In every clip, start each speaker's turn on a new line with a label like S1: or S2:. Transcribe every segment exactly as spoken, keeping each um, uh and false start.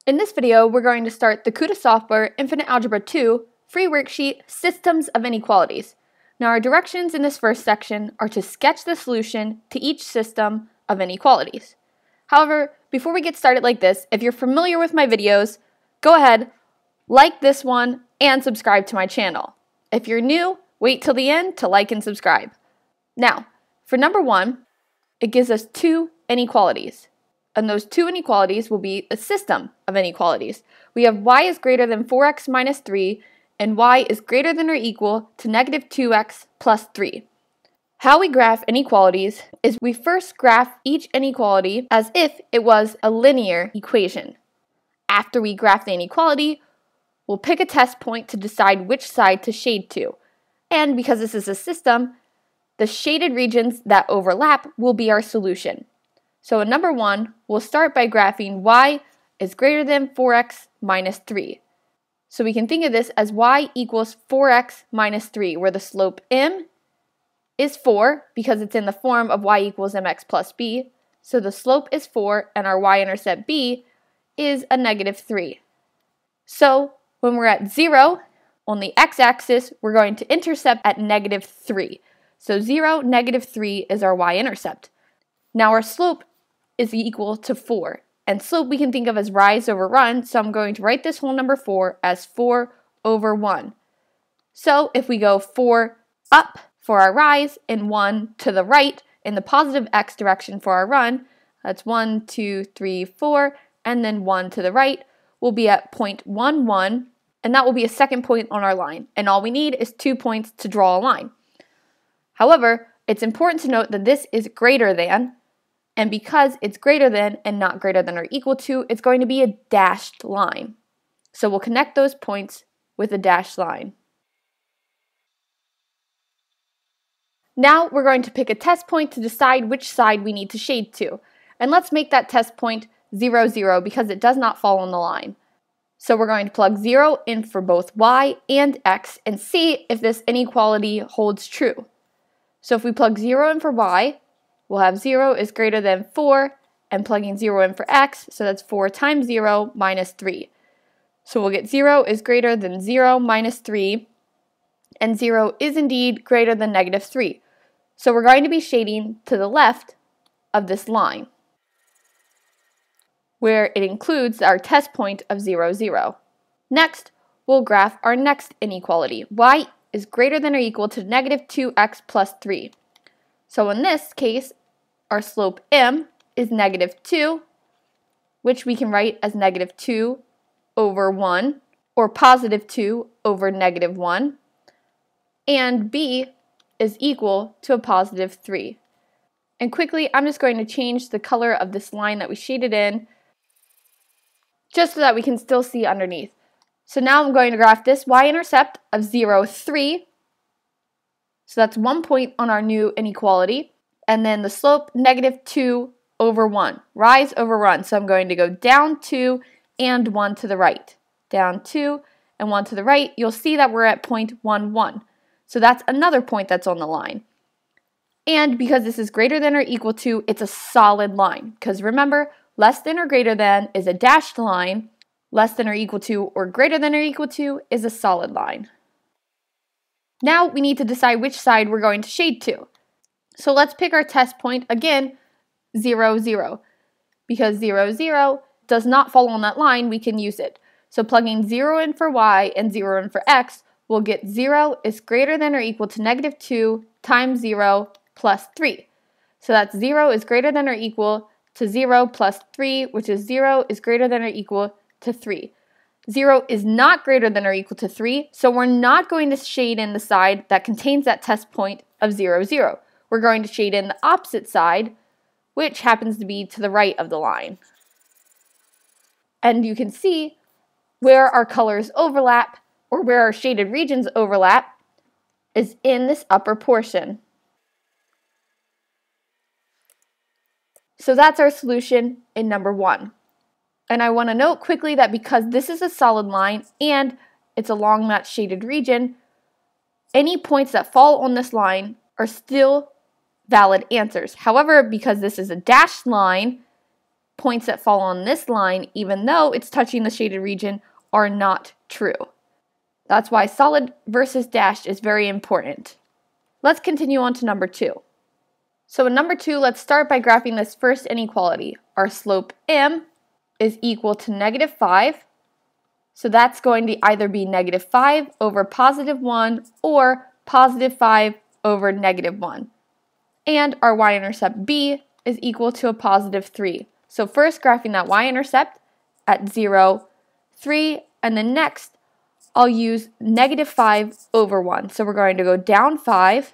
S1: In this video, we're going to start the KutaSoftware Infinite Algebra two free worksheet, Systems of Inequalities. Now our directions in this first section are to sketch the solution to each system of inequalities. However, before we get started like this, if you're familiar with my videos, go ahead, like this one, and subscribe to my channel. If you're new, wait till the end to like and subscribe. Now, for number one, it gives us two inequalities. And those two inequalities will be a system of inequalities. We have y is greater than four x minus three, and y is greater than or equal to negative two x plus three. How we graph inequalities is we first graph each inequality as if it was a linear equation. After we graph the inequality, we'll pick a test point to decide which side to shade to. And because this is a system, the shaded regions that overlap will be our solution. So in number one, we'll start by graphing y is greater than four x minus three. So we can think of this as y equals four x minus three, where the slope m is four because it's in the form of y equals mx plus b. So the slope is four and our y-intercept b is a negative three. So when we're at zero, on the x-axis, we're going to intercept at negative three. So zero, negative three is our y-intercept. Now our slope is equal to four. And slope we can think of as rise over run, so I'm going to write this whole number four as four over one. So if we go four up for our rise and one to the right in the positive x direction for our run, that's one, two, three, four, and then one to the right, we'll be at zero point one one, and that will be a second point on our line. And all we need is two points to draw a line. However, it's important to note that this is greater than, and because it's greater than and not greater than or equal to, it's going to be a dashed line. So we'll connect those points with a dashed line. Now we're going to pick a test point to decide which side we need to shade to. And let's make that test point zero, zero because it does not fall on the line. So we're going to plug zero in for both y and x and see if this inequality holds true. So if we plug zero in for y, we'll have zero is greater than four, and plugging zero in for x, so that's four times zero minus three. So we'll get zero is greater than zero minus three, and zero is indeed greater than negative three. So we're going to be shading to the left of this line, where it includes our test point of zero, zero. Next, we'll graph our next inequality. Y is greater than or equal to negative two x plus three. So in this case, our slope m is negative two, which we can write as negative two over one, or positive two over negative one, and b is equal to a positive three. And quickly, I'm just going to change the color of this line that we shaded in, just so that we can still see underneath. So now I'm going to graph this y-intercept of zero, three. So that's one point on our new inequality. And then the slope, negative two over one. Rise over run. So I'm going to go down two and one to the right. Down two and one to the right. You'll see that we're at zero point one one. So that's another point that's on the line. And because this is greater than or equal to, it's a solid line. Because remember, less than or greater than is a dashed line. Less than or equal to or greater than or equal to is a solid line. Now we need to decide which side we're going to shade to. So let's pick our test point, again, zero, zero. Because zero, zero does not fall on that line, we can use it. So plugging zero in for y and zero in for x, we'll get zero is greater than or equal to negative two times zero plus three. So that's zero is greater than or equal to zero plus three, which is zero is greater than or equal to three. zero is not greater than or equal to three, so we're not going to shade in the side that contains that test point of zero, zero. We're going to shade in the opposite side, which happens to be to the right of the line. And you can see where our colors overlap, or where our shaded regions overlap, is in this upper portion. So that's our solution in number one. And I want to note quickly that because this is a solid line and it's along that shaded region, any points that fall on this line are still valid answers. However, because this is a dashed line, points that fall on this line, even though it's touching the shaded region, are not true. That's why solid versus dashed is very important. Let's continue on to number two. So in number two, let's start by graphing this first inequality. Our slope m is equal to negative five. So that's going to either be negative five over positive one or positive five over negative one. And our y-intercept b is equal to a positive three. So first graphing that y-intercept at zero, three, and then next I'll use negative five over one. So we're going to go down five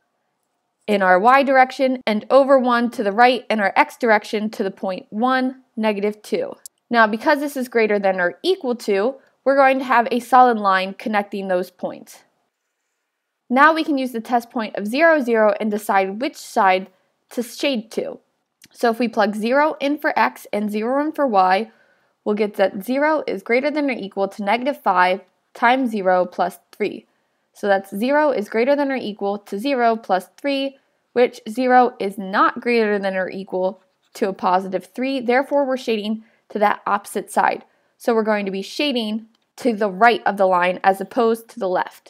S1: in our y direction and over one to the right in our x direction to the point one, negative two. Now because this is greater than or equal to, we're going to have a solid line connecting those points. Now we can use the test point of zero, zero and decide which side to shade to. So if we plug zero in for x and zero in for y, we'll get that zero is greater than or equal to negative five times zero plus three. So that's zero is greater than or equal to zero plus three, which zero is not greater than or equal to a positive three. Therefore, we're shading to that opposite side. So we're going to be shading to the right of the line as opposed to the left.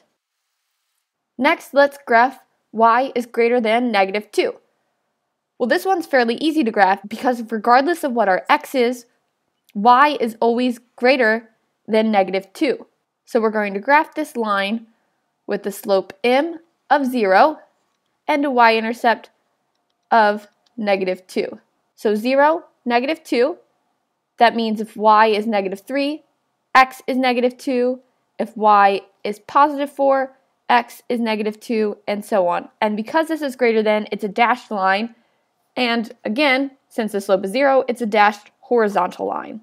S1: Next, let's graph y is greater than negative two. Well, this one's fairly easy to graph because regardless of what our x is, y is always greater than negative two. So we're going to graph this line with the slope m of zero and a y-intercept of negative two. So zero, negative two, that means if y is negative three, x is negative two, if y is positive four, x is negative two, and so on. And because this is greater than, it's a dashed line, and again, since the slope is zero, it's a dashed horizontal line.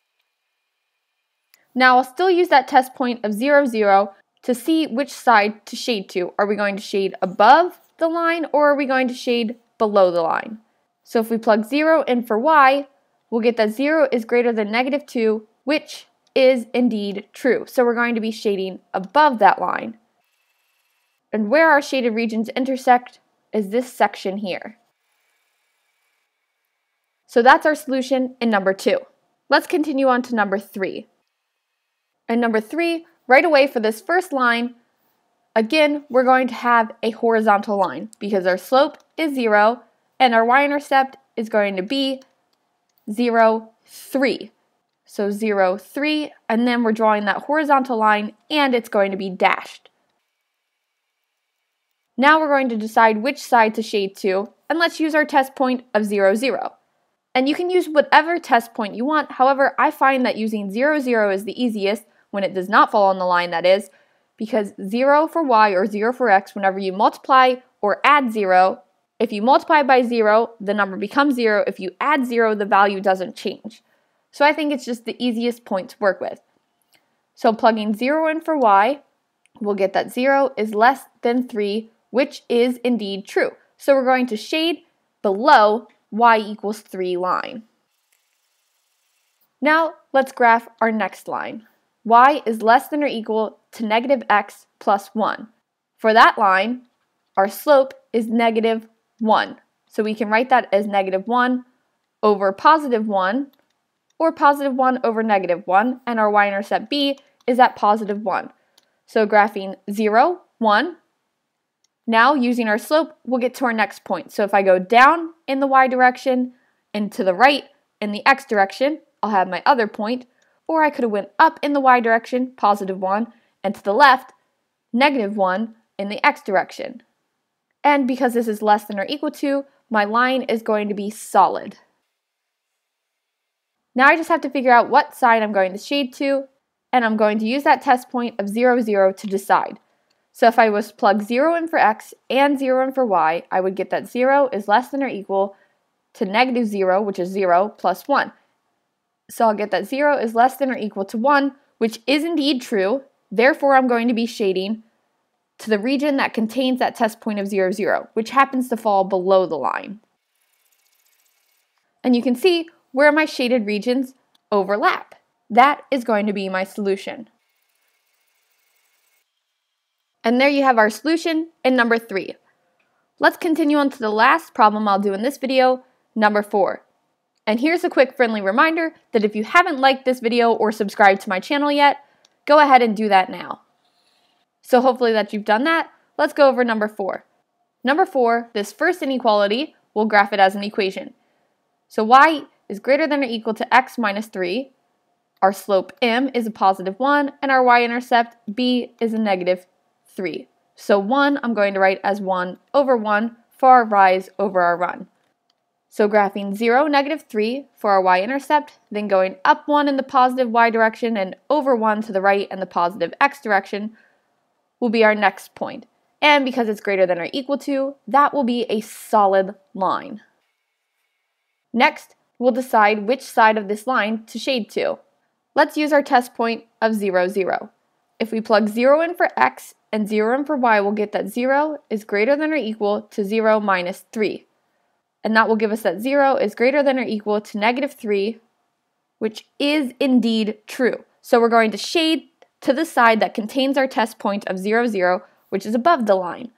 S1: Now I'll still use that test point of zero, zero to see which side to shade to. Are we going to shade above the line or are we going to shade below the line? So if we plug zero in for y, we'll get that zero is greater than negative two, which is indeed true. So we're going to be shading above that line. And where our shaded regions intersect is this section here. So that's our solution in number two. Let's continue on to number three. In number three, right away for this first line, again, we're going to have a horizontal line because our slope is zero and our y-intercept is going to be zero, three. So zero, three, and then we're drawing that horizontal line and it's going to be dashed. Now we're going to decide which side to shade to, and let's use our test point of zero, zero. And you can use whatever test point you want, however, I find that using zero, zero is the easiest when it does not fall on the line, that is, because zero for y or zero for x, whenever you multiply or add zero, if you multiply by zero, the number becomes zero. If you add zero, the value doesn't change. So I think it's just the easiest point to work with. So plugging zero in for y, we'll get that zero is less than three, which is indeed true. So we're going to shade below y equals three line. Now let's graph our next line. Y is less than or equal to negative x plus one. For that line, our slope is negative one. So we can write that as negative one over positive one, or positive one over negative one, and our y-intercept b is at positive one. So graphing zero, one. Now using our slope, we'll get to our next point. So if I go down in the y direction and to the right in the x direction, I'll have my other point. Or I could have went up in the y direction, positive one, and to the left, negative one in the x direction. And because this is less than or equal to, my line is going to be solid. Now I just have to figure out what side I'm going to shade to, and I'm going to use that test point of zero, zero to decide. So if I was to plug zero in for x and zero in for y, I would get that zero is less than or equal to negative zero, which is zero, plus one. So I'll get that zero is less than or equal to one, which is indeed true. Therefore, I'm going to be shading to the region that contains that test point of zero, zero, which happens to fall below the line. And you can see where my shaded regions overlap. That is going to be my solution. And there you have our solution in number three. Let's continue on to the last problem I'll do in this video, number four. And here's a quick friendly reminder that if you haven't liked this video or subscribed to my channel yet, go ahead and do that now. So hopefully that you've done that. Let's go over number four. Number four, this first inequality, we'll graph it as an equation. So y is greater than or equal to x minus three. Our slope m is a positive one, and our y-intercept b is a negative three. So one I'm going to write as one over one for our rise over our run. So graphing zero, negative three for our y-intercept, then going up one in the positive y direction and over one to the right in the positive x direction will be our next point. And because it's greater than or equal to, that will be a solid line. Next, we'll decide which side of this line to shade to. Let's use our test point of zero, zero. If we plug zero in for x and zero in for y, we'll get that zero is greater than or equal to zero minus three. And that will give us that zero is greater than or equal to negative three, which is indeed true. So we're going to shade to the side that contains our test point of zero, zero, which is above the line.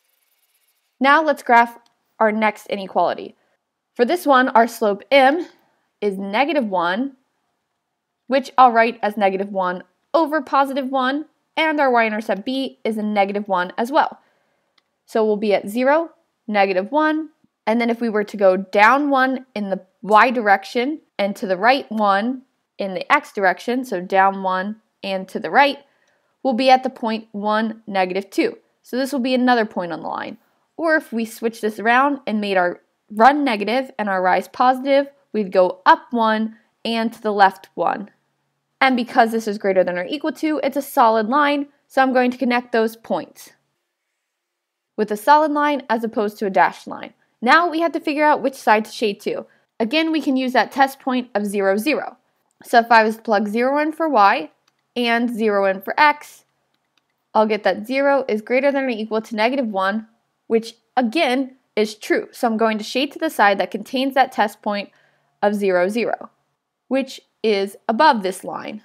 S1: Now let's graph our next inequality. For this one, our slope m is negative one, which I'll write as negative one over positive one, and our y-intercept b is a negative one as well. So we'll be at zero, negative one, and then if we were to go down one in the y direction and to the right one in the x direction, so down one and to the right, we'll be at the point one, negative two. So this will be another point on the line. Or if we switch this around and made our run negative and our rise positive, we'd go up one and to the left one. And because this is greater than or equal to, it's a solid line, so I'm going to connect those points with a solid line as opposed to a dashed line. Now we have to figure out which side to shade to. Again, we can use that test point of zero, zero. So if I was to plug zero in for y and zero in for x, I'll get that zero is greater than or equal to negative one, which again is true. So I'm going to shade to the side that contains that test point of zero, zero, which is above this line.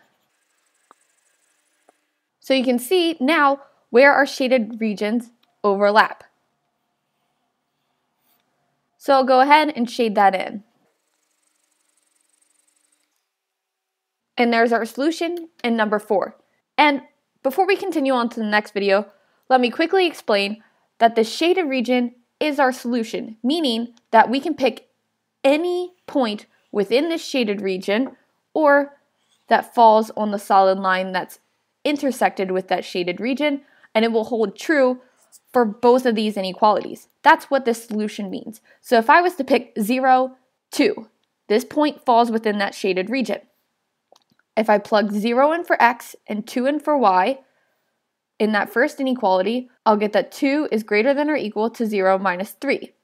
S1: So you can see now where our shaded regions overlap. So I'll go ahead and shade that in. And there's our solution in number four. And before we continue on to the next video, let me quickly explain that the shaded region is our solution, meaning that we can pick any point within this shaded region or that falls on the solid line that's intersected with that shaded region, and it will hold true for both of these inequalities. That's what this solution means. So if I was to pick zero, two, this point falls within that shaded region. If I plug zero in for x and two in for y, in that first inequality, I'll get that two is greater than or equal to zero minus three,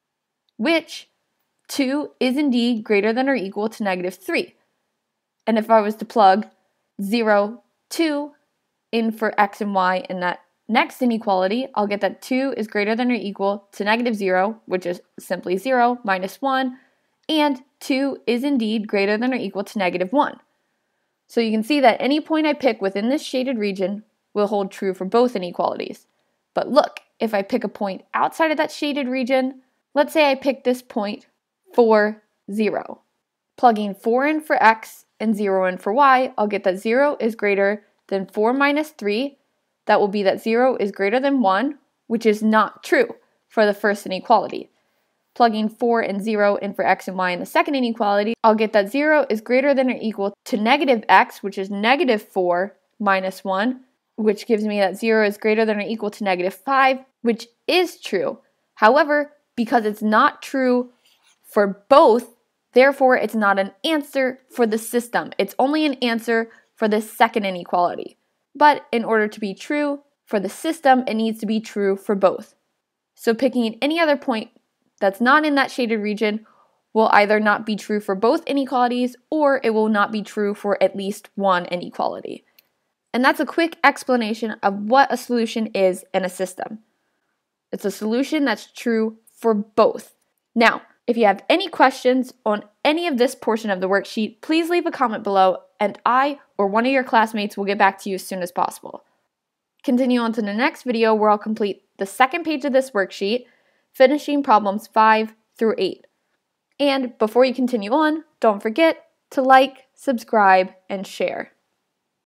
S1: which two is indeed greater than or equal to negative three. And if I was to plug zero, two in for x and y in that next inequality, I'll get that two is greater than or equal to negative zero, which is simply zero minus one, and two is indeed greater than or equal to negative one. So you can see that any point I pick within this shaded region will hold true for both inequalities. But look, if I pick a point outside of that shaded region, let's say I pick this point four, zero. Plugging four in for x and zero in for y, I'll get that zero is greater than four minus three. That will be that zero is greater than one, which is not true for the first inequality. Plugging four and zero in for x and y in the second inequality, I'll get that zero is greater than or equal to negative x, which is negative four minus one, which gives me that zero is greater than or equal to negative five, which is true. However, because it's not true for both, therefore it's not an answer for the system. It's only an answer for the second inequality. But in order to be true for the system, it needs to be true for both. So picking any other point that's not in that shaded region will either not be true for both inequalities or it will not be true for at least one inequality. And that's a quick explanation of what a solution is in a system. It's a solution that's true for both. Now, if you have any questions on any of this portion of the worksheet, please leave a comment below and I or one of your classmates will get back to you as soon as possible. Continue on to the next video where I'll complete the second page of this worksheet, finishing problems five through eight. And before you continue on, don't forget to like, subscribe, and share.